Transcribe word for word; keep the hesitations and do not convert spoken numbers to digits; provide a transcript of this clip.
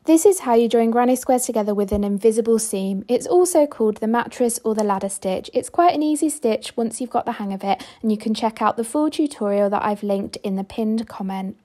This is how you join granny squares together with an invisible seam. It's also called the mattress or the ladder stitch. It's quite an easy stitch once you've got the hang of it, and you can check out the full tutorial that I've linked in the pinned comment.